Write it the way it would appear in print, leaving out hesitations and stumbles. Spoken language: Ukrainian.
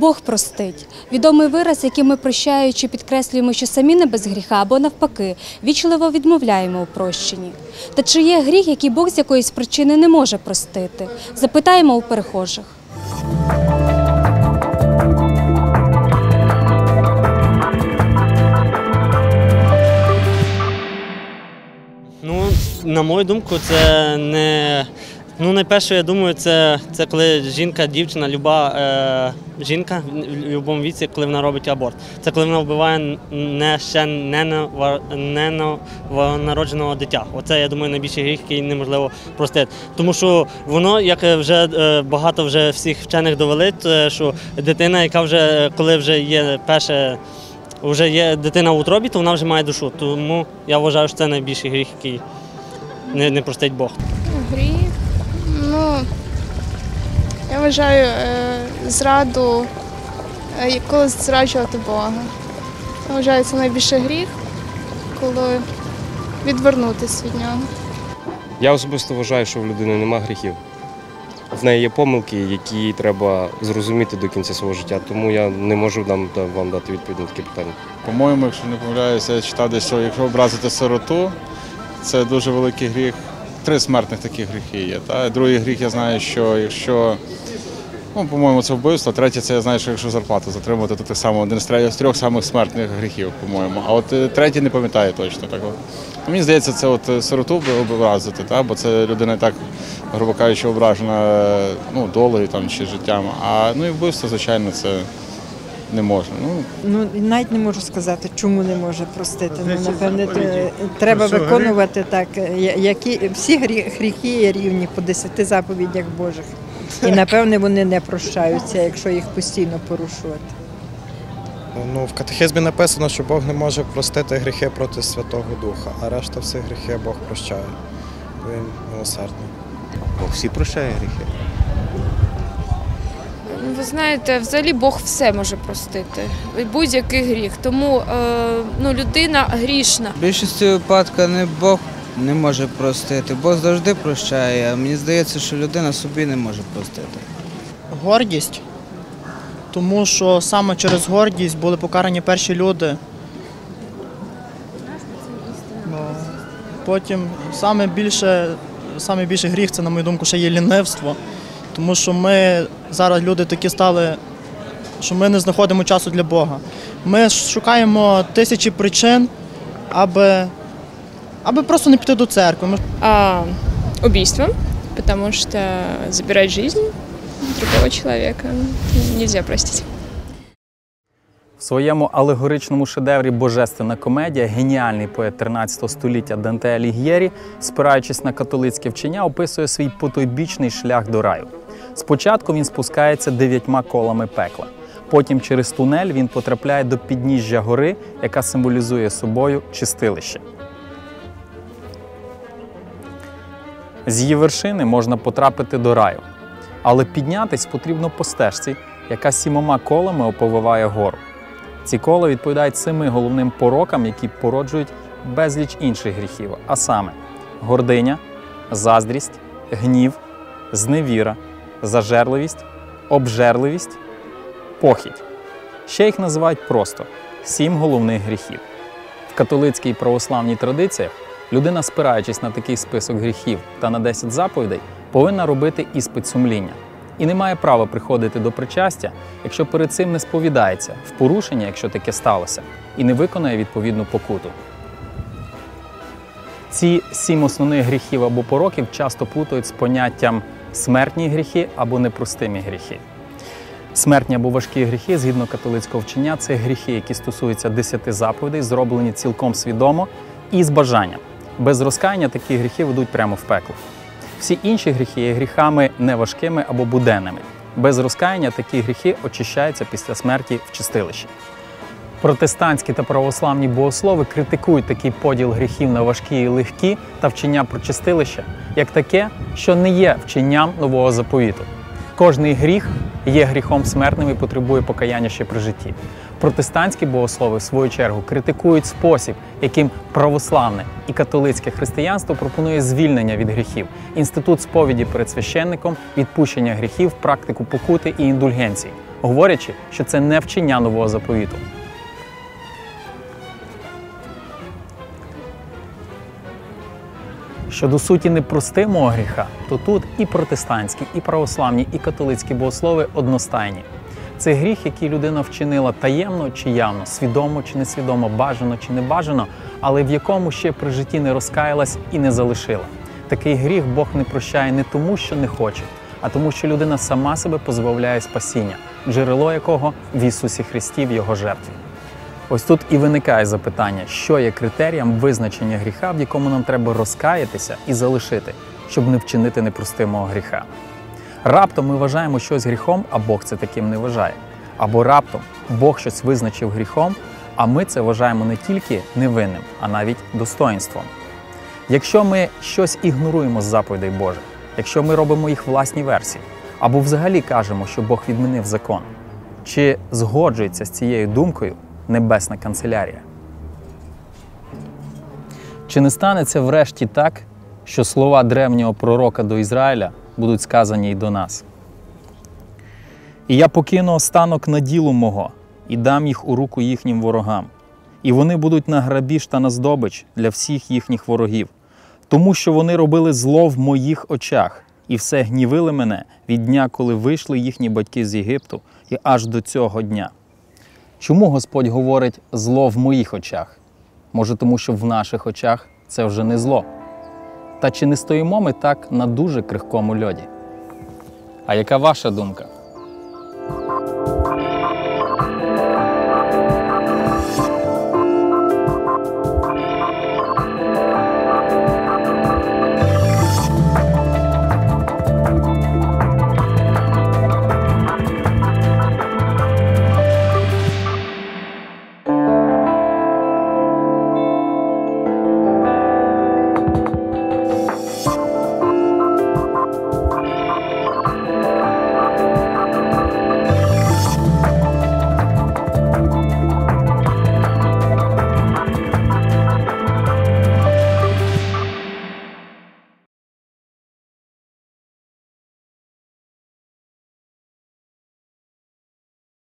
Бог простить. Відомий вираз, яким ми, прощаючи, підкреслюємо, що самі не без гріха, або навпаки, вічливо відмовляємо у прощенні. Та чи є гріх, який Бог з якоїсь причини не може простити? Запитаємо у перехожих. На мою думку, це не… найперше, я думаю, це коли жінка, дівчина, люба жінка в будь-якому віці, коли вона робить аборт. Це коли вона вбиває ще не новонародженого дитя. Оце, я думаю, найбільший гріх, який неможливо простити. Тому що воно, як вже багато всіх вчених довели, що дитина, яка вже, коли вже є вже є дитина в утробі, то вона вже має душу. Тому я вважаю, що це найбільший гріх, який не простить Бог. Гріх? Я вважаю зраду, коли зраджувати Бога. Я вважаю, це найбільший гріх, коли відвернутися від нього. Я особисто вважаю, що в людини немає гріхів. В неї є помилки, які треба зрозуміти до кінця свого життя, тому я не можу вам дати відповідь на таке питання. По-моєму, якщо не помиляюся, я читав десь, що якщо образити сироту, це дуже великий гріх. 3 смертних таких гріхи є. Другий гріх, я знаю, що якщо, по-моєму, це вбивство, третє, це я знаю, що якщо зарплату затримувати, то так само один з 3 самих смертних гріхів, по-моєму. А от третій не пам'ятаю точно. Мені здається, це сироту образити, бо це людина так, грубо кажучи, ображена долею чи життям. А і вбивство, звичайно, це не можна. Навіть не можу сказати, чому не може простити. Напевне, треба виконувати так, всі гріхи є рівні по 10 заповідях Божих. І, напевне, вони не прощаються, якщо їх постійно порушувати. В катехизмі написано, що Бог не може простити гріхи проти Святого Духа, а решта всіх гріхи Бог прощає. Він милосердний. Бог всі прощає гріхи. Ви знаєте, взагалі Бог все може простити, будь-який гріх, тому людина грішна. В більшості випадків Бог не може простити, Бог завжди прощає, а мені здається, що людина собі не може простити. Гордість, тому що саме через гордість були покарані перші люди. Потім саме більший гріх, це, на мою думку, ще є лінивство. Тому що ми зараз люди такі стали, що ми не знаходимо часу для Бога. Ми шукаємо тисячі причин, аби просто не піти до церкви. Убийство, тому що забирати життя другого чоловіка нельзя простити. В своєму алегоричному шедеврі «Божественна комедія» геніальний поет 13 століття Данте Аліг'єрі, спираючись на католицьке вчення, описує свій потойбічний шлях до раю. Спочатку він спускається 9 колами пекла. Потім через тунель він потрапляє до підніжжя гори, яка символізує собою чистилище. З її вершини можна потрапити до раю. Але піднятись потрібно по стежці, яка 7 колами оповиває гору. Ці кола відповідають 7 головним порокам, які породжують безліч інших гріхів, а саме гординя, заздрість, гнів, зневіра, зажерливість, обжерливість, похідь. Ще їх називають просто 7 головних гріхів. В католицькій і православній традиціях людина, спираючись на такий список гріхів та на 10 заповідей, повинна робити іспит сумління. І не має права приходити до причастя, якщо перед цим не сповідається в порушення, якщо таке сталося, і не виконає відповідну покуту. Ці 7 основних гріхів або пороків часто плутають з поняттям смертні гріхи або непростимі гріхи. Смертні або важкі гріхи, згідно католицького вчення, це гріхи, які стосуються 10 заповідей, зроблені цілком свідомо і з бажанням. Без розкаяння такі гріхи ведуть прямо в пекло. Всі інші гріхи є гріхами неважкими або буденними. Без розкаяння такі гріхи очищаються після смерті в чистилищі. Протестантські та православні богослови критикують такий поділ гріхів на важкі і легкі та вчення про чистилище, як таке, що не є вченням нового заповіту. Кожний гріх є гріхом смертним і потребує покаяння ще при житті. Протестантські богослови, в свою чергу, критикують спосіб, яким православне і католицьке християнство пропонує звільнення від гріхів, інститут сповіді перед священником, відпущення гріхів, практику покути і індульгенції. говорячи, що це не вчення нового заповіту. Щодо суті непростимого гріха, то тут і протестантські, і православні, і католицькі богослови одностайні. Це гріх, який людина вчинила таємно чи явно, свідомо чи несвідомо, бажано чи не бажано, але в якому ще при житті не розкаялась і не залишила. Такий гріх Бог не прощає не тому, що не хоче, а тому, що людина сама себе позбавляє спасіння, джерело якого в Ісусі Христі, в Його жертві. Ось тут і виникає запитання, що є критерієм визначення гріха, в якому нам треба розкаятися і залишити, щоб не вчинити непростимого гріха. Раптом ми вважаємо щось гріхом, а Бог це таким не вважає. Або раптом Бог щось визначив гріхом, а ми це вважаємо не тільки невинним, а навіть достоїнством. Якщо ми щось ігноруємо з заповідей Божих, якщо ми робимо їх власні версії, або взагалі кажемо, що Бог відмінив закон, чи згоджується з цією думкою Небесна канцелярія? Чи не станеться врешті так, що слова древнього пророка до Ізраїля будуть сказані й до нас? «І я покину останок на ділу мого, і дам їх у руку їхнім ворогам, і вони будуть на грабіж та на здобич для всіх їхніх ворогів, тому що вони робили зло в моїх очах, і все гнівили мене від дня, коли вийшли їхні батьки з Єгипту, і аж до цього дня». Чому Господь говорить «зло в моїх очах»? Може, тому що в наших очах це вже не зло? Та чи не стоїмо ми так на дуже крихкому льоді? А яка ваша думка?